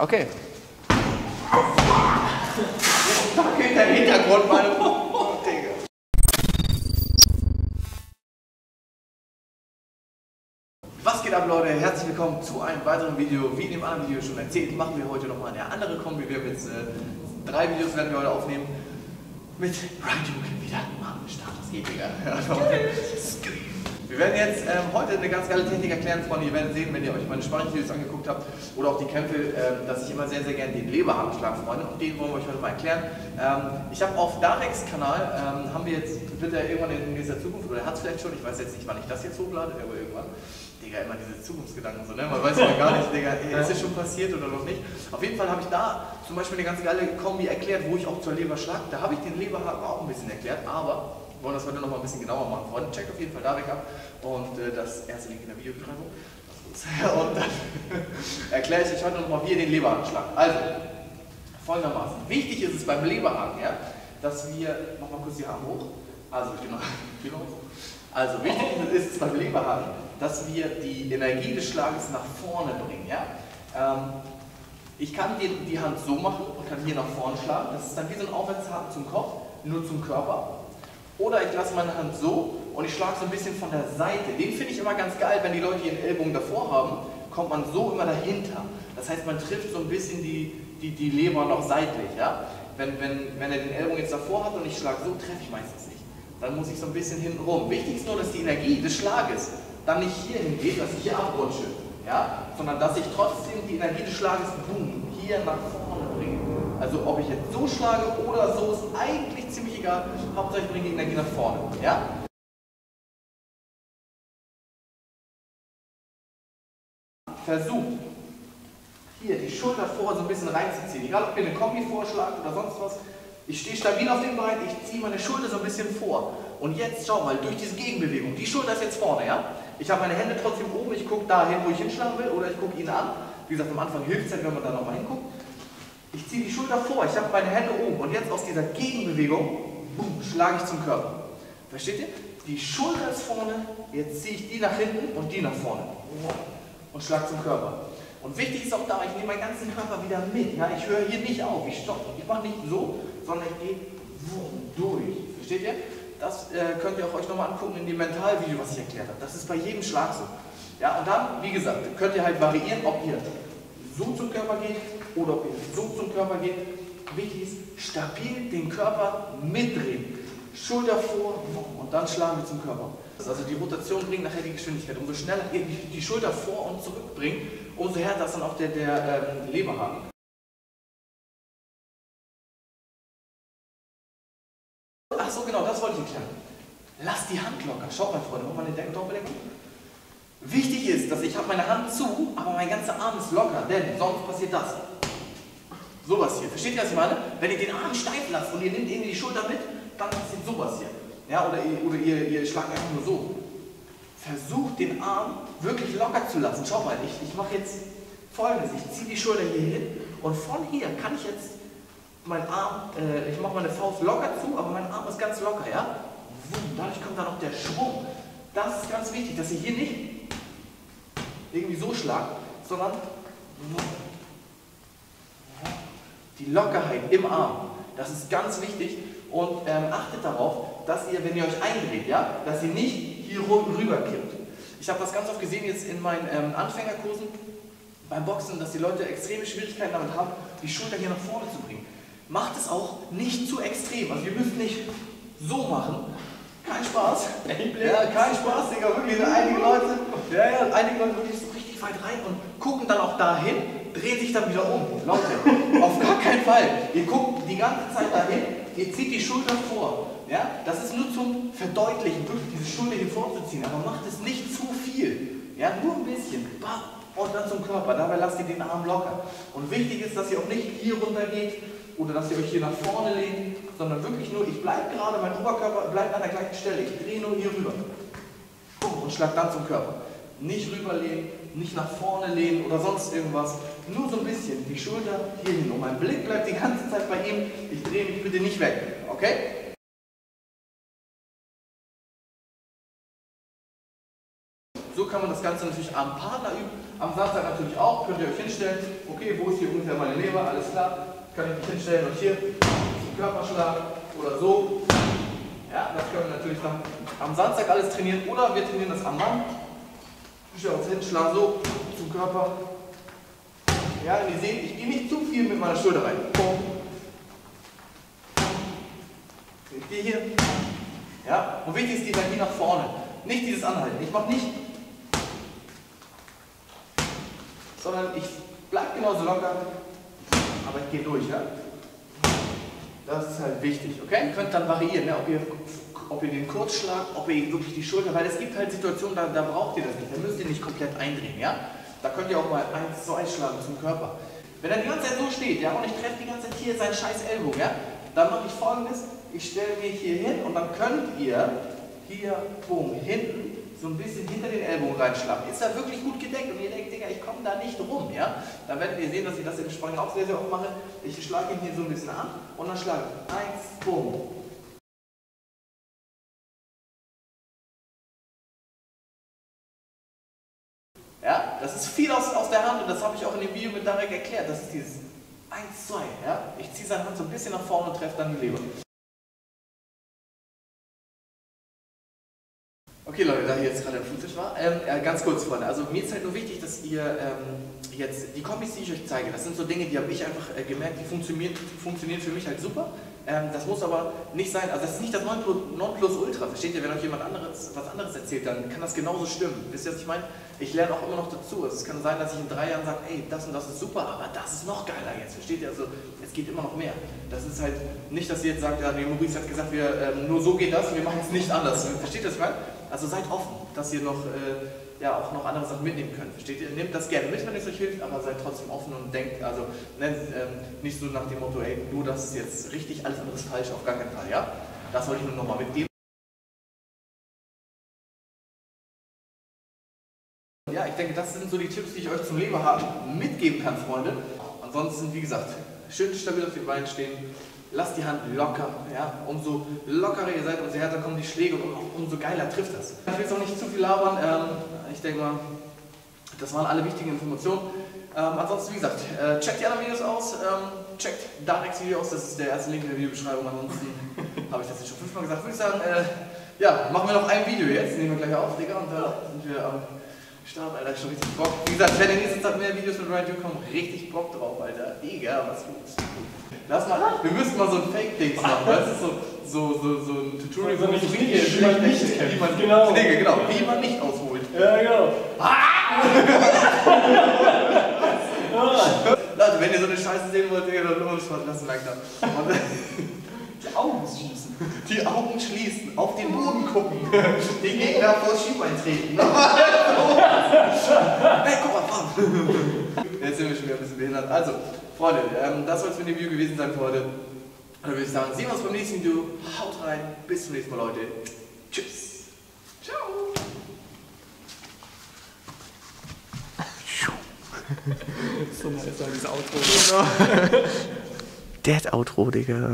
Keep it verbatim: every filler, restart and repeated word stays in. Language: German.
Okay. Danke, der Hintergrund, meine Digga. Was geht ab, Leute? Herzlich willkommen zu einem weiteren Video. Wie in dem anderen Video schon erzählt, machen wir heute nochmal eine andere Kombi. Wir haben jetzt äh, drei Videos werden wir heute aufnehmen. Mit Ryan wieder am Start. Das geht, Digga. Wir werden jetzt ähm, heute eine ganz geile Technik erklären, Freunde. Ihr werdet sehen, wenn ihr euch meine Sparringsvideos angeguckt habt oder auch die Kämpfe, äh, dass ich immer sehr, sehr gerne den Leberhaken schlage, Freunde. Und den wollen wir euch heute mal erklären. Ähm, ich habe auf Darex Kanal, ähm, haben wir jetzt, wird er irgendwann in nächster Zukunft, oder er hat es vielleicht schon, ich weiß jetzt nicht, wann ich das jetzt hochlade, aber irgendwann. Digga, immer diese Zukunftsgedanken so, ne? Man weiß ja gar nicht, Digga, ist es schon passiert oder noch nicht. Auf jeden Fall habe ich da zum Beispiel eine ganz geile Kombi erklärt, wo ich auch zur Leber schlage. Da habe ich den Leberhaken auch ein bisschen erklärt, aber wir wollen das heute noch mal ein bisschen genauer machen, Freunde. Checkt auf jeden Fall da weg ab und äh, das erste Link in der Videobeschreibung. Und dann erkläre ich euch heute noch mal, wie ihr den Leberhaken schlagt. Also, folgendermaßen. Wichtig ist es beim Leberhaken, ja, dass wir, mach mal kurz die Arme hoch. Also, genau, genau. Also, wichtig ist es beim Leberhaken, dass wir die Energie des Schlages nach vorne bringen, ja. Ähm, ich kann die, die Hand so machen und kann hier nach vorne schlagen. Das ist dann wie so ein Aufwärtshaken zum Kopf, nur zum Körper. Oder ich lasse meine Hand so und ich schlage so ein bisschen von der Seite. Den finde ich immer ganz geil, wenn die Leute ihren Ellbogen davor haben, kommt man so immer dahinter. Das heißt, man trifft so ein bisschen die, die, die Leber noch seitlich. Ja? Wenn, wenn, wenn er den Ellbogen jetzt davor hat und ich schlage so, treffe ich meistens nicht. Dann muss ich so ein bisschen hinten rum. Wichtig ist nur, dass die Energie des Schlages dann nicht hier hingeht, dass ich hier abrutsche, ja? Sondern dass ich trotzdem die Energie des Schlages boom, hier nach vorne bringe. Also ob ich jetzt so schlage oder so, ist eigentlich ziemlich egal. Hauptsache ich bringe die Energie nach vorne. Ja? Versucht hier die Schulter vor so ein bisschen reinzuziehen. Egal ob ihr eine Kombi vorschlagt oder sonst was. Ich stehe stabil auf dem Bein, ich ziehe meine Schulter so ein bisschen vor. Und jetzt schau mal, durch diese Gegenbewegung, die Schulter ist jetzt vorne, ja? Ich habe meine Hände trotzdem oben, ich gucke dahin, wo ich hinschlagen will, oder ich gucke ihn an. Wie gesagt, am Anfang hilft es halt, wenn man da nochmal hinguckt. Ich ziehe die Schulter vor, ich habe meine Hände oben und jetzt aus dieser Gegenbewegung boom, schlage ich zum Körper. Versteht ihr? Die Schulter ist vorne, jetzt ziehe ich die nach hinten und die nach vorne. Und schlage zum Körper. Und wichtig ist auch da, ich nehme meinen ganzen Körper wieder mit. Ja? Ich höre hier nicht auf, ich stoppe. Ich mache nicht so, sondern ich gehe durch. Versteht ihr? Das äh, könnt ihr auch euch nochmal angucken in dem Mentalvideo, was ich erklärt habe. Das ist bei jedem Schlag so. Ja, und dann, wie gesagt, könnt ihr halt variieren, ob ihr so zum Körper geht oder ob ihr so zum Körper geht. Wichtig ist, stabil den Körper mitdrehen. Schulter vor und dann schlagen wir zum Körper. Also die Rotation bringt nachher die Geschwindigkeit. Umso schneller ihr die Schulter vor und zurück bringt, umso härter ist dann auch der, der ähm, Leberhaken. Ach so, genau, das wollte ich erklären. Lasst die Hand locker. Schaut mal, Freunde, mach mal eine Doppeldeckung. Wichtig ist, dass ich habe meine Hand zu, aber mein ganzer Arm ist locker, denn sonst passiert das. Sowas hier. Versteht ihr, was ich meine? Wenn ihr den Arm steif lasst und ihr nehmt irgendwie die Schulter mit, dann passiert sowas hier. Ja, oder ihr, oder ihr, ihr schlagt einfach nur so. Versucht den Arm wirklich locker zu lassen. Schaut mal, ich, ich mache jetzt Folgendes. Ich ziehe die Schulter hier hin und von hier kann ich jetzt meinen Arm, äh, ich mache meine Faust locker zu, aber mein Arm ist ganz locker, ja? Dadurch kommt dann noch der Schwung. Das ist ganz wichtig, dass ihr hier nicht irgendwie so schlagt, sondern die Lockerheit im Arm. Das ist ganz wichtig und ähm, achtet darauf, dass ihr, wenn ihr euch eindreht, ja, dass ihr nicht hier rüber kippt. Ich habe das ganz oft gesehen jetzt in meinen ähm, Anfängerkursen beim Boxen, dass die Leute extreme Schwierigkeiten damit haben, die Schulter hier nach vorne zu bringen. Macht es auch nicht zu extrem. Also ihr müsst nicht so machen. Kein Spaß. Ja, kein Spaß, Digga, wirklich. Einige Leute, ja, ja, einige Leute wirklich so richtig weit rein und gucken dann auch dahin, drehen sich dann wieder um. Leute, auf gar keinen Fall. Ihr guckt die ganze Zeit dahin, ihr zieht die Schulter vor. Ja? Das ist nur zum Verdeutlichen, wirklich diese Schulter hier vorzuziehen. Aber macht es nicht zu viel. Ja? Nur ein bisschen. Und dann zum Körper. Dabei lasst ihr den Arm locker. Und wichtig ist, dass ihr auch nicht hier runter geht oder dass ihr euch hier nach vorne lehnt, sondern wirklich nur, ich bleibe gerade, mein Oberkörper bleibt an der gleichen Stelle. Ich drehe nur hier rüber. Und schlag dann zum Körper. Nicht rüberlehnen, nicht nach vorne lehnen oder sonst irgendwas. Nur so ein bisschen die Schulter hier hin. Und mein Blick bleibt die ganze Zeit bei ihm. Ich drehe mich bitte nicht weg. Okay? So kann man das Ganze natürlich am Partner üben, Am Samstag natürlich auch, könnt ihr euch hinstellen. Okay, wo ist hier ungefähr meine Leber? Alles klar. Kann ich mich hinstellen und hier zum Körperschlag oder so. Ja, das können wir natürlich dann am Samstag alles trainieren oder wir trainieren das am Mann. Ich stelle uns hin, schlage so zum Körper. Ja, und ihr seht, ich gehe nicht zu viel mit meiner Schulter rein. Ich gehe hier. Ja, und wichtig ist die Energie nach vorne. Nicht dieses Anhalten. Ich mache nicht, sondern ich bleibe genauso locker, aber ich gehe durch. Ja? Das ist halt wichtig, okay? Ihr könnt dann variieren, ne? ob, ihr, ob ihr den kurz schlagt, ob ihr wirklich die Schulter, weil es gibt halt Situationen, da, da braucht ihr das nicht, da müsst ihr nicht komplett eindrehen. Ja? Da könnt ihr auch mal eins, zwei schlagen zum Körper. Wenn er die ganze Zeit so steht, ja, und ich treffe die ganze Zeit hier seinen scheiß Ellbogen, ja, dann mache ich Folgendes, ich stelle mich hier hin und dann könnt ihr hier, boom, hinten so ein bisschen hinter den Ellbogen reinschlagen. Ist da wirklich gut gedeckt und ihr denkt, Digga, ich komme da nicht rum, ja? Dann werdet ihr sehen, dass ich das im Sparring auch sehr, sehr oft mache. Ich schlage ihn hier so ein bisschen an und dann schlage ich eins, boom. Ja, das ist viel aus, aus der Hand und das habe ich auch in dem Video mit Darek erklärt. Das ist dieses eins, zwei, ja? Ich ziehe seine Hand so ein bisschen nach vorne und treffe dann die Leber. Okay Leute, da ich jetzt gerade im Flugzeug war, ähm, äh, ganz kurz Freunde, also mir ist halt nur wichtig, dass ihr ähm, jetzt die Kombis, die ich euch zeige, das sind so Dinge, die habe ich einfach äh, gemerkt, die funktionieren, funktionieren für mich halt super. Ähm, das muss aber nicht sein, also das ist nicht das Nonplusultra, versteht ihr, wenn euch jemand anderes was anderes erzählt, dann kann das genauso stimmen. Wisst ihr, was ich meine? Ich lerne auch immer noch dazu, also es kann sein, dass ich in drei Jahren sage, ey, das und das ist super, aber das ist noch geiler jetzt, versteht ihr, also es geht immer noch mehr. Das ist halt nicht, dass ihr jetzt sagt, ja, nee, Maurice hat gesagt, wir, ähm, nur so geht das und wir machen es nicht anders, versteht ihr, was ich meine? Also seid offen, dass ihr noch, äh, ja, auch noch andere Sachen mitnehmen könnt, versteht ihr? Nehmt das gerne mit, wenn es euch hilft, aber seid trotzdem offen und denkt, also nennt, ähm, nicht so nach dem Motto, ey, nur das ist jetzt richtig, alles andere ist falsch, auf gar keinen Fall, ja? Das wollte ich nur nochmal mitgeben. Ja, ich denke, das sind so die Tipps, die ich euch zum Leberhaken mitgeben kann, Freunde. Ansonsten, wie gesagt, schön stabil auf den Beinen stehen. Lasst die Hand locker, ja, umso lockerer ihr seid, umso härter kommen die Schläge und umso geiler trifft das. Ich will jetzt auch nicht zu viel labern, ähm, ich denke mal, das waren alle wichtigen Informationen. Ähm, ansonsten, wie gesagt, äh, checkt die anderen Videos aus, ähm, checkt Dareks Video aus, das ist der erste Link in der Videobeschreibung, ansonsten habe ich das jetzt schon fünfmal gesagt, würde ich sagen, äh, ja, machen wir noch ein Video jetzt, nehmen wir gleich auf, Digga, und da sind wir am Start, Alter, schon richtig Bock. Wie gesagt, wenn in nächster Zeit mehr Videos mit Ryan Duke kommen, richtig Bock drauf, Alter, Digga, was los? Lass mal, wir müssten mal so ein Fake-Dings machen, weißt du, so, so, so, so ein Tutorial, so so nicht wie, richtig, wie man nicht kennt. wie man, Genau. Digga, genau, wie man nicht ausholt. Ja, genau. Leute, wenn ihr so eine Scheiße sehen wollt, Digga, dann los, lasst ein Like da. Und, Die Augen schließen. die Augen schließen, auf den Boden gucken, den Gegner vors Schienbein treten. Hey, guck mal, fahren. Jetzt sind wir schon wieder ein bisschen behindert. Also, Freunde, ähm, das soll es mit dem Video gewesen sein für heute. Und dann würde ich sagen, sehen wir uns beim nächsten Video. Haut rein, bis zum nächsten Mal, Leute. Tschüss. Ciao. So nice, dieses Outro. Dead Outro, Digga.